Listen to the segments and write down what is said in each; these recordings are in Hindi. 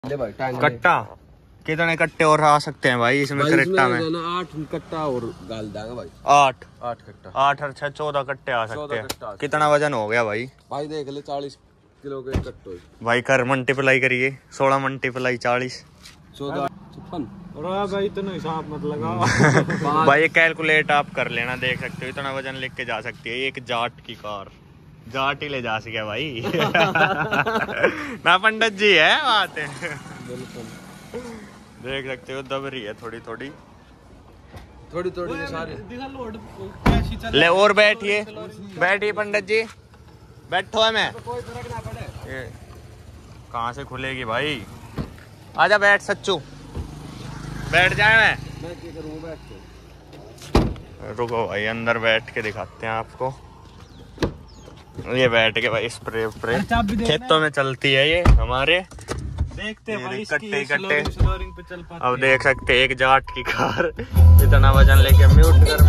कट्टा कितने कट्टे और आ सकते हैं भाई इसमें करेक्टा में? 8 कट्टा और डाल देंगे भाई। 8 कट्टा 8 और 6 14 कट्टे आ सकते हैं। कितना वजन हो गया भाई? भाई देख ले 40 किलो के कट्टे भाई कर मल्टीप्लाई करिए। 16 मल्टीप्लाई 40 14 56 भाई इतना हिसाब मत लगाओ। भाई कैलकुलेट आप कर लेना, देख सकते हो इतना वजन लेके जा सकती है एक जाट की कार। जाट ही ले जा सके भाई। ना पंडित जी है बात है। बिल्कुल देख सकते हो दब रही है थोड़ी थोड़ी सारे। ले और बैठिए बैठिए पंडित जी, बैठो है मैं। कोई फर्क ना पड़े। कहाँ से खुलेगी भाई? आजा बैठ सच्चू, बैठ जाए। मैं क्या करूँ बैठ के? रुको भाई अंदर बैठ के दिखाते हैं आपको। ये बैठ के भाई स्प्रे खेतों में चलती है ये हमारे। देखते हैं भाई कट्टे स्लोरिंग पे चल पाती अब देख सकते हैं एक जाट की कार इतना वजन लेके। म्यूट कर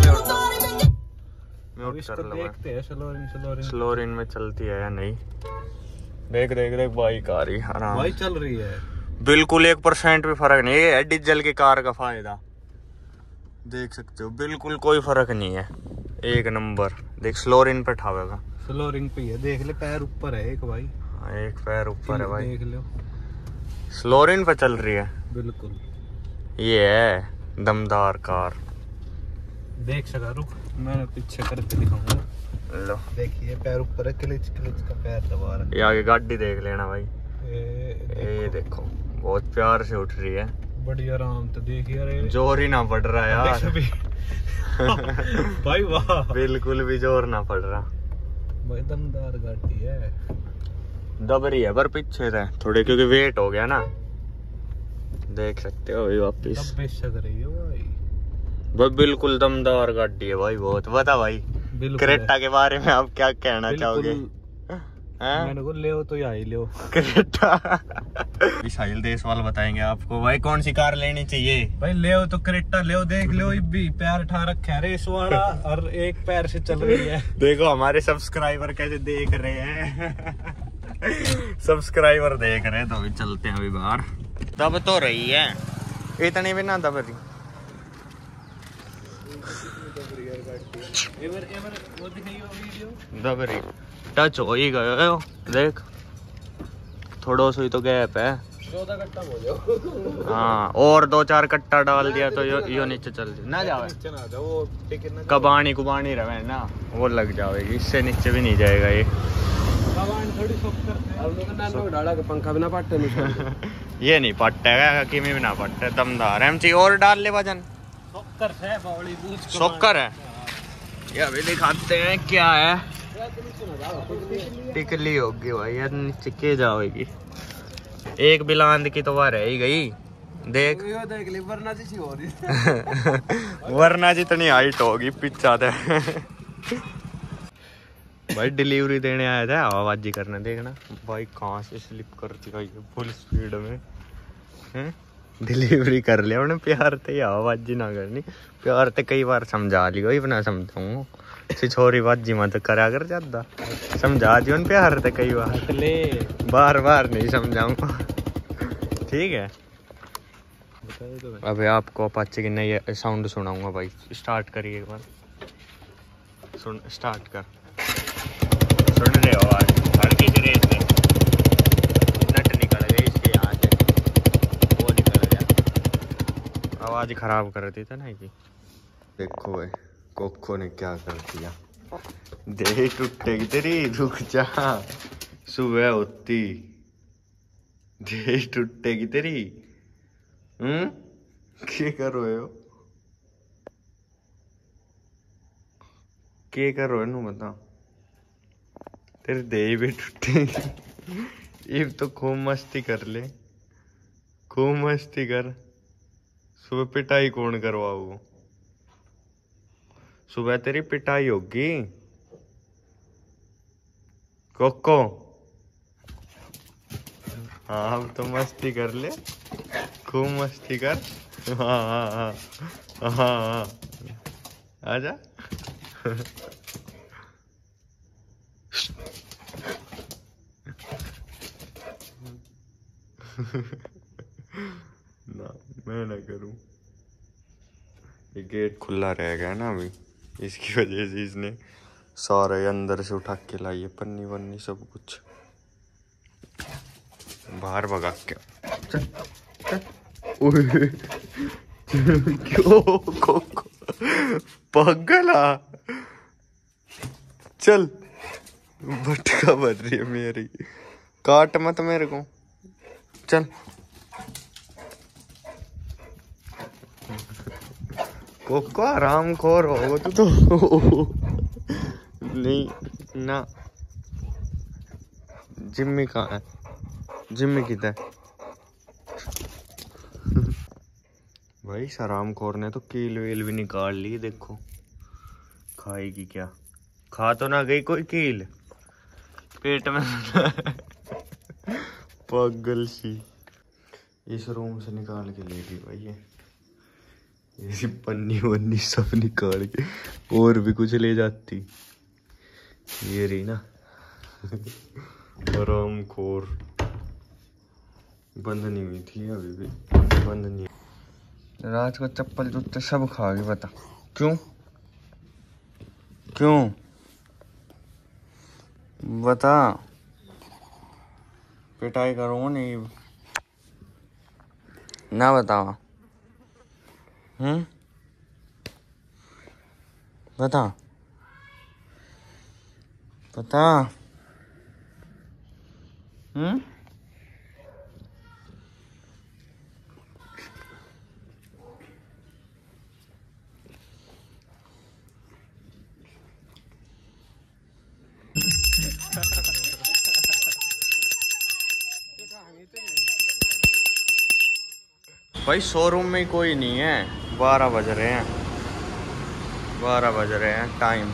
देखते हैं स्लोरिन में चलती है या नहीं। देख देख देख बाइक आ रही आराम भाई चल रही है बिल्कुल। 1% भी फर्क नहीं है डीजल की कार का फायदा। देख सकते हो बिल्कुल कोई फर्क नहीं है, एक नंबर। देख स्लोरिन पे ठावेगा। स्लोरिंग पे है, देख ले पैर ऊपर है एक भाई। एक पैर ऊपर है भाई, देख लो स्लोरिन पे चल रही है बिल्कुल। ये है दमदार कार। देख सका रुक मैं पीछे करके दिखाऊंगा। लो देखिए पैर ऊपर है, क्लिच का पैर दबा रहा है। ये आगे गाड़ी देख लेना भाई। ये देखो बहुत प्यार से उठ रही है, बड़ी आराम। तो देखिए अरे जोर ही ना पड़ रहा यार। भाई वाह बिल्कुल भी जोर ना पड़ रहा। भाई दमदार गाड़ी है। दब रही है पर पीछे से थोड़े क्योंकि वेट हो गया ना। देख सकते हो वापिस कर रही है भाई। वो बिल्कुल दमदार गाड़ी है भाई बहुत। बता भाई क्रेटा के बारे में आप क्या कहना चाहोगे? मैंने को ले तो यही ले क्रेटा। साहिल देशवाल बताएंगे आपको भाई कौन सी कार लेनी चाहिए। भाई ले तो क्रेटा ले, देख लो भी पैर ठा रखा है रेस वाला और एक पैर से चल रही है। देखो हमारे सब्सक्राइबर कैसे देख रहे हैं। सब्सक्राइबर देख रहे हैं तो अभी चलते हैं अभी बाहर। दब तो रही है इतनी भी ना दब रही। दब रही टच हो ही गए हो। देख थोड़ा सा ही तो गैप है। 14 कट्टा हो जाओ। हाँ और 2-4 कट्टा डाल दिया तो यो नीचे चल ना जावे। कबानी कुबानी रहे ना वो लग जाएगी, इससे नीचे भी नहीं जाएगा ये। पंखा बिना पाटे ये नहीं पट्टेगा कि भी ना पट्टे दमदार एमची और डाल ले वजन। शॉकर है ये अभी दिखाते हैं क्या है। टिकली होगी भाई यार नीचे के जाएगी। एक बिलांद की तो वह रह ही गई। देख वरना जितनी हाइट होगी पिछा थे। भाई डिलीवरी देने आया था आवाजी करने। देखना भाई कहाँ से स्लिप करती है फुल स्पीड में। डिलीवरी कर लिया उन्हें प्यार ते आवाजी ना करनी। प्यार ते कई बार समझा लियो इतना समझाऊँ छोरी बाजी मत करा कर ज्यादा। समझा दियो प्यार ते कई बार बार नहीं समझाऊंगा। ठीक है अबे आपको अपाचे की नई साउंड सुनाऊंगा भाई। स्टार्ट करिए एक बार। सुन स्टार्ट कर। सुन रहे हो आवाज हल्की सी रेस में नट निकल गई इसके यहाँ से, वो निकल गया। आवाज खराब कर दी था ना कि। देखो भाई कोको ने क्या कर दिया। दे टूटेगी तेरी रुक जा सुबह होती। दे टूटेगी तेरी। क्या कर रहे हो? क्या कर रहे हो नू बता। तेरे दे भी टूटेगी। ये तो खूब मस्ती कर ले, खूब मस्ती कर। सुबह पिटाई कौन करवाओ? सुबह तेरी पिटाई होगी कोको। हाँ अब तो मस्ती कर ले, खूब मस्ती कर। हाँ हाँ हाँ हाँ आजा। ना मैं ना करूं। ये गेट खुला रह गया ना अभी, इसकी वजह से इसने सारे अंदर से उठा के लाई है, पन्नी वन्नी सब कुछ बाहर भगा के। चल चल क्यों को पगला, चल भटका बन रही है मेरी, काट मत मेरे को, चल कोको आराम खोर हो तो नहीं ना। जिम्मी कहाँ है, जिम्मी किधर भाई? सराम खोर ने तो कील वील भी निकाल ली, देखो खाएगी क्या? खा तो ना गई कोई कील पेट में पागल सी। इस रूम से निकाल के ले गई भाई ये पन्नी वन्नी सब निकाल के, और भी कुछ ले जाती। ये रही ना आराम खोर, बंद नहीं हुई थी अभी भी, बंद नहीं। रात को चप्पल जूते सब खा गई, बता क्यों क्यों बता। पिटाई करूँगा नहीं ना, बताओ बता बता भाई शोरूम में कोई नहीं है, 12 बज रहे हैं, 12 बज रहे हैं टाइम।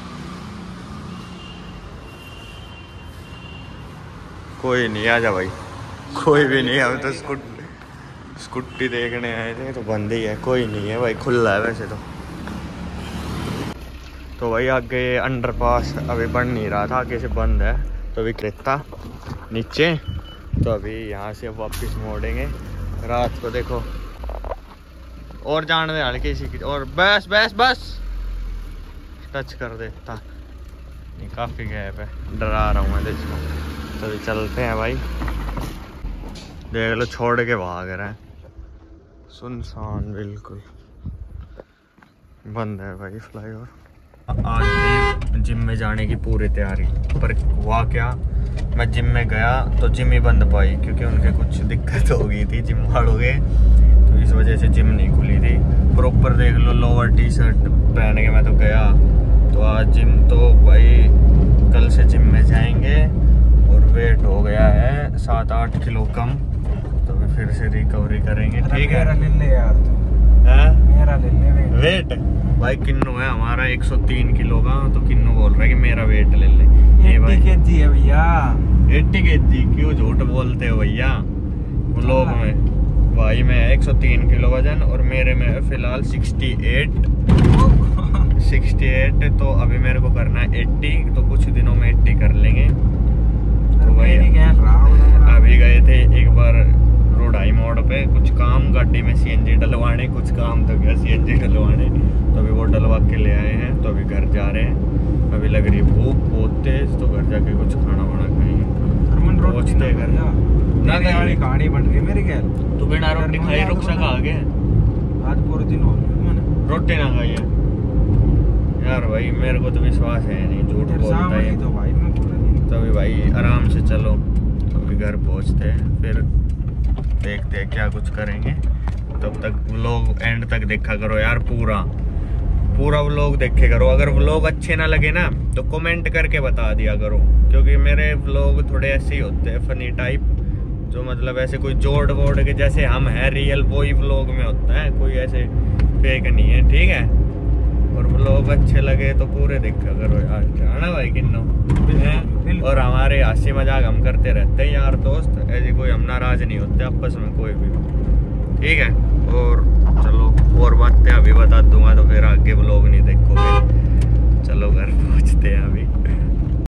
कोई नहीं, आजा भाई, कोई भी नहीं। हम तो स्कूटी देखने आए थे, तो बंद ही है, कोई नहीं है भाई, खुला है वैसे तो भाई आगे अंडरपास अभी बन नहीं रहा था, आगे से बंद है, तो अभी क्रेता नीचे, तो अभी यहाँ से वापस मोड़ेंगे। रात को देखो और जान दे हल्की सी, और बस बस बस टच कर देता, ये काफी गैप है, डरा रहा हूँ मैं इसको। तो अभी चलते हैं भाई, देख लो छोड़ के भाग रहे हैं, सुनसान बिल्कुल बंद है भाई फ्लाईओवर। आज भी जिम में जाने की पूरी तैयारी, पर हुआ क्या, मैं जिम में गया तो जिम ही बंद पाई, क्योंकि उनके कुछ दिक्कत हो गई थी जिम वालों के, तो इस वजह से जिम नहीं खुली थी प्रॉपर। देख लो लोअर टी शर्ट पहन के मैं तो गया, तो आज जिम तो भाई कल से जिम में जाएंगे। और वेट हो गया है 7-8 किलो कम, तो फिर से रिकवरी करेंगे, ठीक है? ले ले यार, मेरा ले ले वेट भाई किन्नू है हमारा 103 किलो का, तो किन्नू बोल रहा है कि मेरा वेट ले ले। 80 केजी है भैया, 80 केजी क्यों झूठ बोलते हो भैया व्लॉग में? भाई मैं 103 किलो वजन, और मेरे में है फिलहाल 68, तो अभी मेरे को करना है 80, तो कुछ दिनों में 80 कर लेंगे। तो भाई अभी गए थे एक बार रोडाई मोड़ पे, कुछ काम गाड़ी में सीएनजी डलवाने, कुछ काम तो गया सीएनजी डलवाने, तो अभी वो डलवा के ले आए हैं, तो अभी घर जा रहे हैं। अभी लग रही है भूख बहुत तेज, तो घर जाके कुछ खाना वाना खाएंगे, पहुंचते घर ना। कहानी बन रही है मेरी, क्या तू बिना रोटी खाई रुक सका आगे? आज पूरे दिन हो गया मैंने रोटी ना खाई है यार भाई, मेरे को तो विश्वास है नहीं, झूठ बोलता है तो भाई मैं पूरा दिन। तो अभी भाई आराम से चलो, तो अभी घर पहुंचते हैं, फिर देखते हैं क्या कुछ करेंगे। तब तक व्लॉग एंड तक देखा करो यार, पूरा व्लॉग देखे करो। अगर व्लॉग अच्छे ना लगे ना तो कमेंट करके बता दिया करो, क्योंकि मेरे व्लॉग थोड़े ऐसे ही होते हैं फनी टाइप, जो मतलब ऐसे कोई जोड़ वोड़ के जैसे हम हैं रियल, वही व्लॉग में होता है, कोई ऐसे फेक नहीं है, ठीक है? और व्लॉग अच्छे लगे तो पूरे देखा करो यार, है ना भाई किन्नो? और हमारे हंसी मजाक हम करते रहते हैं यार दोस्त, ऐसे कोई हम नाराज नहीं होते आपस में कोई भी, ठीक है? और चलो और बातें अभी बता दूंगा, तो फिर आगे व्लॉग नहीं देखोगे। चलो घर पहुंचते हैं अभी।